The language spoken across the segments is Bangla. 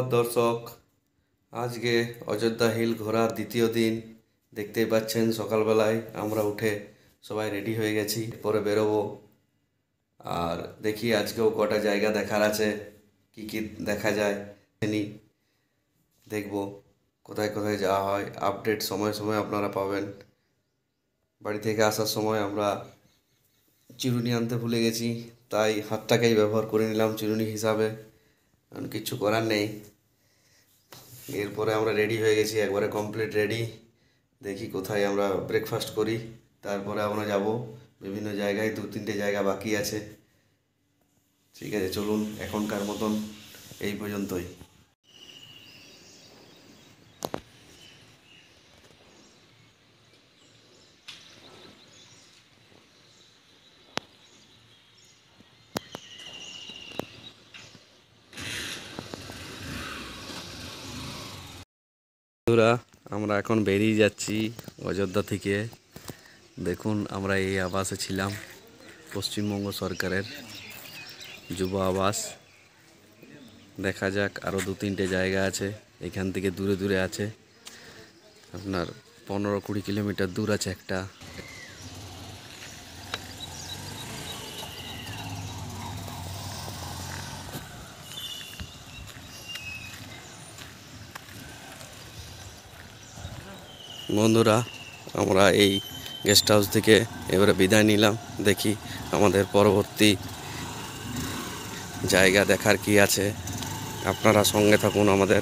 সুপ্রভাত দর্শক। আজকে অযোধ্যা হিল ঘোরার দ্বিতীয় দিন। দেখতেই পাচ্ছেন সকালবেলায় আমরা উঠে সবাই রেডি হয়ে গেছি, পরে বেরোবো। আর দেখি আজকেও কটা জায়গা দেখার আছে, কি কি দেখা যায় দেখব, কোথায় কোথায় যাওয়া হয়। আপডেট সময় সময় আপনারা পাবেন। বাড়ি থেকে আসার সময় আমরা চিরুনি আনতে ভুলে গেছি, তাই হাতটাকেই ব্যবহার করে নিলাম চিরুনি হিসাবে, কারণ কিচ্ছু করার নেই। এরপরে আমরা রেডি হয়ে গেছি, একবারে কমপ্লিট রেডি। দেখি কোথায় আমরা ব্রেকফাস্ট করি, তারপরে আমরা যাব বিভিন্ন জায়গায়। 2-3টে জায়গা বাকি আছে। ঠিক আছে, চলুন এখনকার মতন এই পর্যন্তই। বন্ধুরা, আমরা এখন বেরিয়ে যাচ্ছি অযোধ্যা থেকে। দেখুন, আমরা এই আবাসে ছিলাম, পশ্চিমবঙ্গ সরকারের যুব আবাস। দেখা যাক, আরও 2-3টে জায়গা আছে, এখান থেকে দূরে দূরে আছে, আপনার 15-20 কিলোমিটার দূর আছে একটা। বন্ধুরা, আমরা এই গেস্ট হাউস থেকে এবারে বিদায় নিলাম। দেখি আমাদের পরবর্তী জায়গা দেখার কি আছে। আপনারা সঙ্গে থাকুন আমাদের।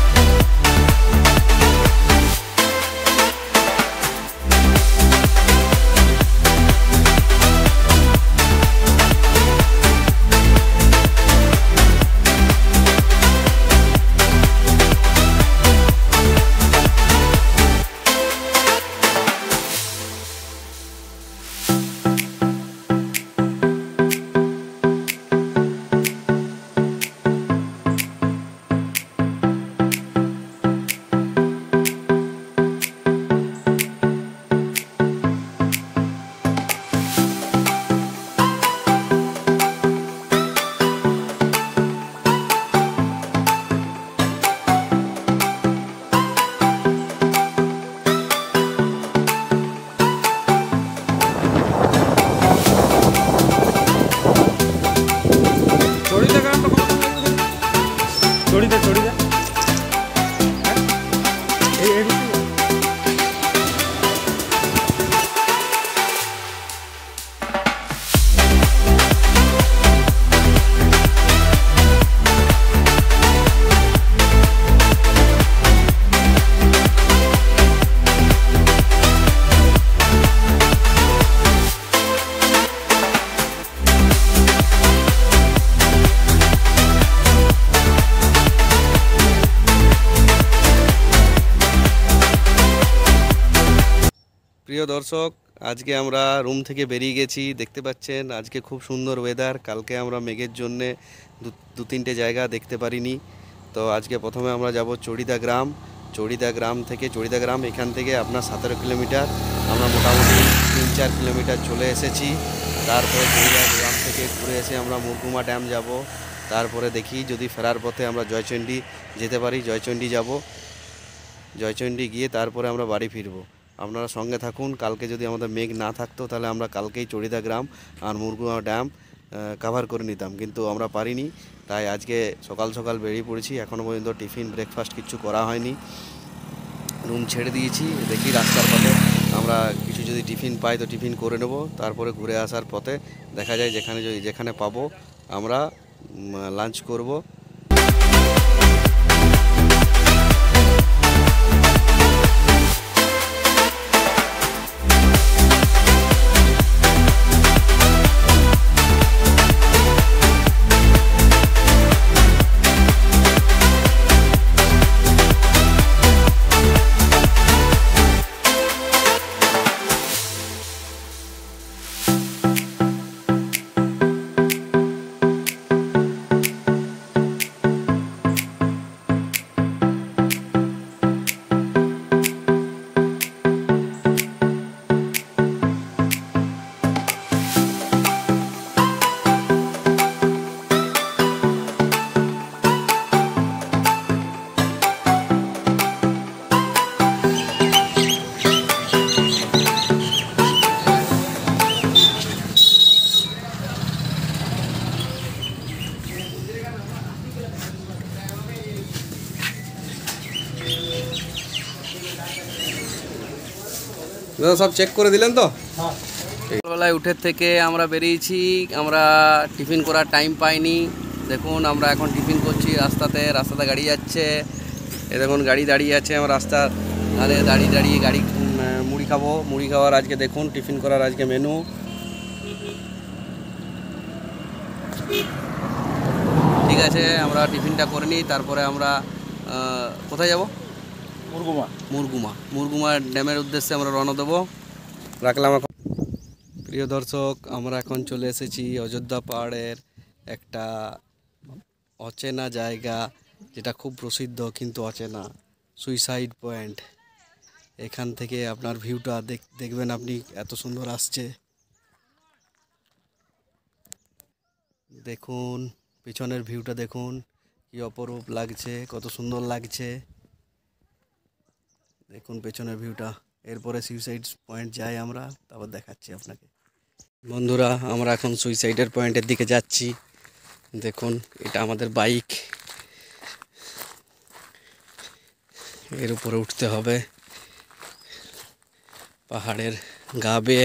প্রিয় দর্শক, আজকে আমরা রুম থেকে বেরিয়ে গেছি। দেখতে পাচ্ছেন আজকে খুব সুন্দর ওয়েদার। কালকে আমরা মেঘের জন্যে 2-3টে জায়গা দেখতে পারিনি। তো আজকে প্রথমে আমরা যাব চড়িদা গ্রাম। চড়িদা গ্রাম এখান থেকে আপনার 17 কিলোমিটার। আমরা মোটামুটি 3-4 কিলোমিটার চলে এসেছি। তারপরে চড়িদা গ্রাম থেকে ঘুরে এসে আমরা মুরগুমা ড্যাম যাব। তারপরে দেখি যদি ফেরার পথে আমরা জয়চণ্ডী যেতে পারি, জয়চণ্ডী যাব। জয়চণ্ডী গিয়ে তারপরে আমরা বাড়ি ফিরবো। আপনারা সঙ্গে থাকুন। কালকে যদি আমাদের মেঘ না থাকতো, তাহলে আমরা কালকেই চড়িদা গ্রাম আর মুরগুমা ড্যাম কভার করে নিতাম, কিন্তু আমরা পারিনি। তাই আজকে সকাল সকাল বেরিয়ে পড়েছি। এখনও পর্যন্ত টিফিন ব্রেকফাস্ট কিছু করা হয়নি, রুম ছেড়ে দিয়েছি। দেখি রাস্তার পথে আমরা কিছু যদি টিফিন পাই তো টিফিন করে নেব। তারপরে ঘুরে আসার পথে দেখা যায় যেখানে পাবো আমরা লাঞ্চ করব। দাদা সব চেক করে দিলেন তো? হ্যাঁ। সকালবেলায় উঠে থেকে আমরা বেরিয়েছি, আমরা টিফিন করার টাইম পাইনি। দেখুন আমরা এখন টিফিন করছি রাস্তাতে গাড়ি যাচ্ছে। এ দেখুন গাড়ি দাঁড়িয়ে আছে, আমরা রাস্তার ধারে দাঁড়িয়ে গাড়ি মুড়ি খাওয়ার আজকে দেখুন টিফিন করার আজকে মেনু। ঠিক আছে, আমরা টিফিনটা করে নিই, তারপরে আমরা কোথায় যাব? মুরগুমা ড্যামের উদ্দেশ্যে আমরা রওনা দেবো। রাখলাম এখন। প্রিয় দর্শক, আমরা এখন চলে এসেছি অযোধ্যা পাহাড়ের একটা অচেনা জায়গা, যেটা খুব প্রসিদ্ধ কিন্তু অচেনা, সুইসাইড পয়েন্ট। এখান থেকে আপনার ভিউটা দেখবেন আপনি, এত সুন্দর আসছে। দেখুন পিছনের ভিউটা দেখুন, কি অপরূপ লাগছে, কত সুন্দর লাগছে। দেখুন পেছনের ভিউটা। এরপরে সুইসাইড পয়েন্ট যাই আমরা, তারপর দেখাচ্ছি আপনাকে। বন্ধুরা, আমরা এখন সুইসাইডের পয়েন্টের দিকে যাচ্ছি। দেখুন এটা আমাদের বাইক, এর উপরে উঠতে হবে পাহাড়ের গা বেয়ে।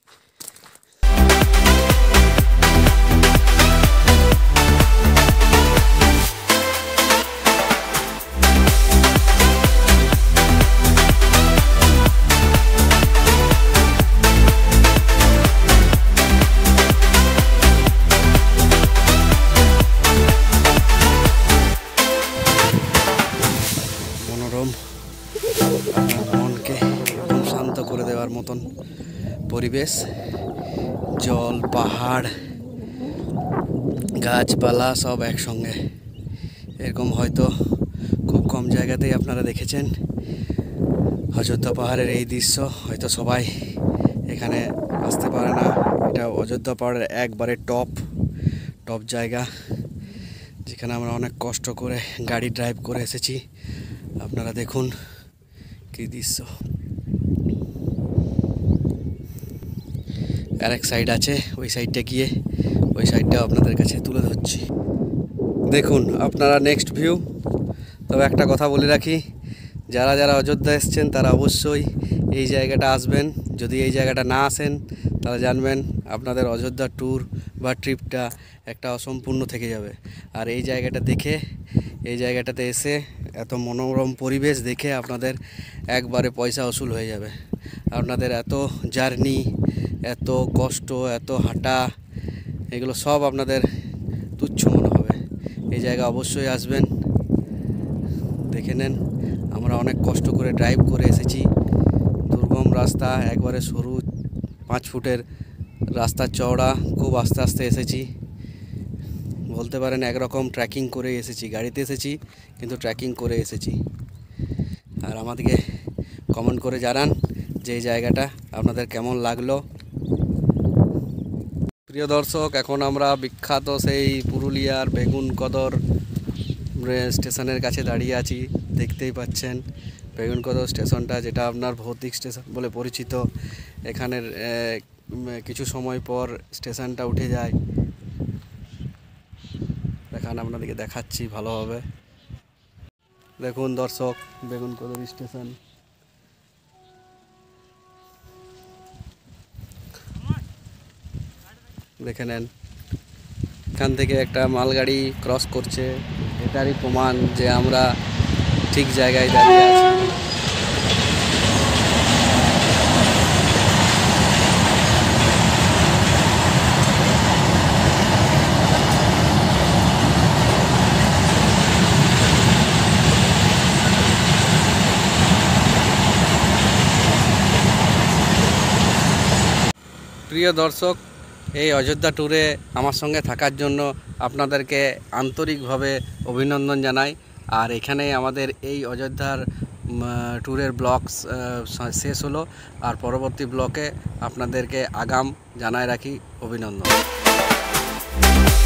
মনকে একদম শান্ত করে দেওয়ার মতন পরিবেশ, জল, পাহাড়, গাছপালা সব একসঙ্গে। এরকম হয়তো খুব কম জায়গাতেই আপনারা দেখেছেন অযোধ্যা পাহাড়ের এই দৃশ্য। হয়তো সবাই এখানে আসতে পারে না। এটা অযোধ্যা পাহাড়ের একবারে টপ জায়গা, যেখানে আমরা অনেক কষ্ট করে গাড়ি ড্রাইভ করে এসেছি। আপনারা দেখুন কি দৃশ্য। আরেক সাইড আছে, ওই সাইডটা গিয়ে ওই সাইডটাও আপনাদের কাছে তুলে ধরছি। দেখুন আপনারা নেক্সট ভিউ। তবে একটা কথা বলে রাখি, যারা অযোধ্যা এসছেন তারা অবশ্যই এই জায়গাটা আসবেন। যদি এই জায়গাটা না আসেন তাহলে জানবেন আপনাদের অযোধ্যা ট্যুর বা ট্রিপটা একটা অসম্পূর্ণ থেকে যাবে। আর এই জায়গাটা দেখে, এই জায়গাটাতে এসে এত মনোরম পরিবেশ দেখে আপনাদের একবারে পয়সা উসুল হয়ে যাবে। আপনাদের এত জার্নি, এত কষ্ট, এত হাঁটা, এগুলো সব আপনাদের তুচ্ছ মনে হবে। এই জায়গা অবশ্যই আসবেন, দেখে নেন। আমরা অনেক কষ্ট করে ড্রাইভ করে এসেছি, দুর্গম রাস্তা, একবারে সরু 5 ফুটের রাস্তা চওড়া, খুব আস্তে আস্তে এসেছি। বলতে পারেন একরকম ট্রেকিং করে এসেছি, গাড়িতে এসেছি কিন্তু ট্রেকিং করে এসেছি। আর আমাদেরকে কমেন্ট করে জানান যে এই জায়গাটা আপনাদের কেমন লাগলো। প্রিয় দর্শক, এখন আমরা বিখ্যাত সেই পুরুলিয়ার বেগুনকদর স্টেশনের কাছে দাঁড়িয়ে আছি। দেখতেই পাচ্ছেন বেগুনকদর স্টেশনটা, যেটা আপনার ভৌতিক স্টেশন বলে পরিচিত। এখানের কিছু সময় পর স্টেশনটা উঠে যায়। এখানে আপনাদেরকে দেখাচ্ছি ভালোভাবে। দেখুন দর্শক, বেগুনকদর স্টেশন। দেখে নেন, এখান থেকে একটা মালগাড়ি ক্রস করছে, এটারই প্রমাণ যে আমরা ঠিক জায়গায় দাঁড়িয়ে আছি। প্রিয় দর্শক, এই অযোধ্যা ট্যুরে আমার সঙ্গে থাকার জন্য আপনাদেরকে আন্তরিকভাবে অভিনন্দন জানাই। আর এখানেই আমাদের এই অযোধ্যার ট্যুরের ব্লগ শেষ হলো। আর পরবর্তী ব্লগে আপনাদেরকে আগাম জানায় রাখি অভিনন্দন।